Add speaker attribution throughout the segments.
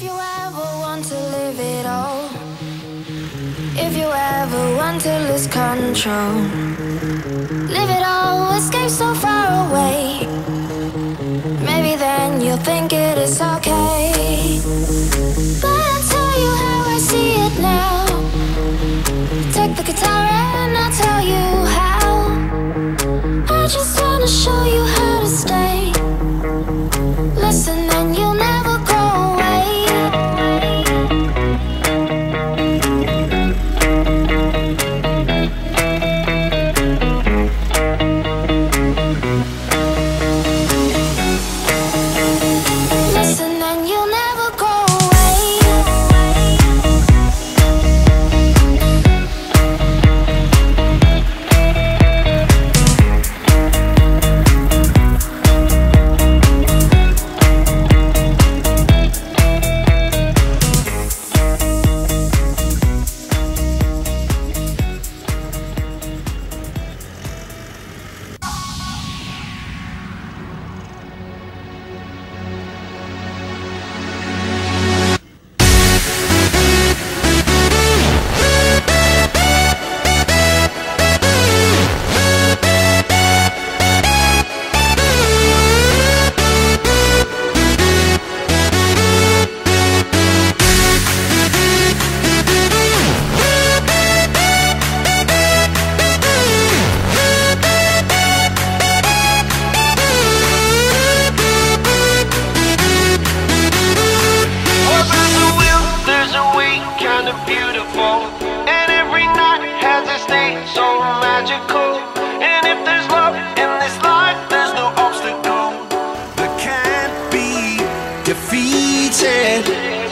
Speaker 1: If you ever want to live it all, if you ever want to lose control, live it all, escape so far away. Maybe then you'll think it is okay. But I'll tell you how I see it now. Take the guitar and I'll tell you how. I just wanna show you how to stay. Listen and you'll never go away. Listen and you'll never go away.
Speaker 2: Beautiful, and every night has a state so magical. And if there's love in this life, there's no obstacle that can't be defeated.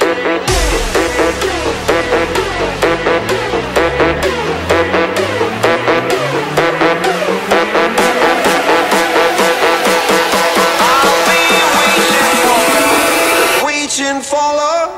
Speaker 2: I'll be waiting for love.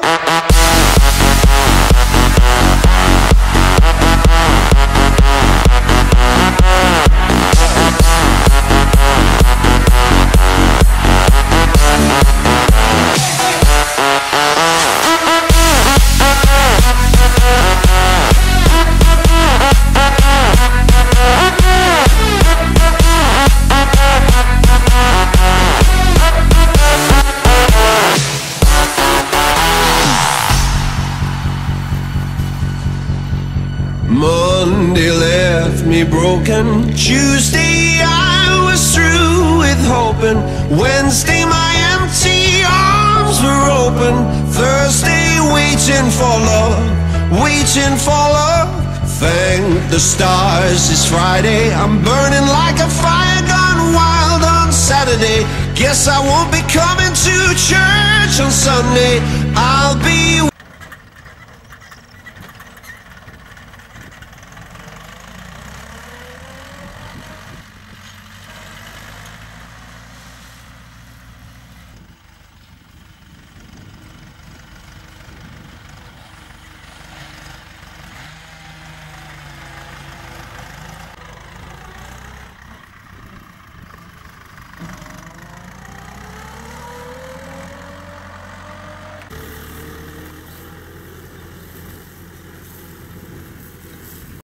Speaker 3: Monday left me broken. Tuesday I was through with hoping. Wednesday my empty arms were open. Thursday waiting for love, waiting for love. Thank the stars it's Friday. I'm burning like a fire gone wild on Saturday. Guess I won't be coming to church on Sunday. I'll be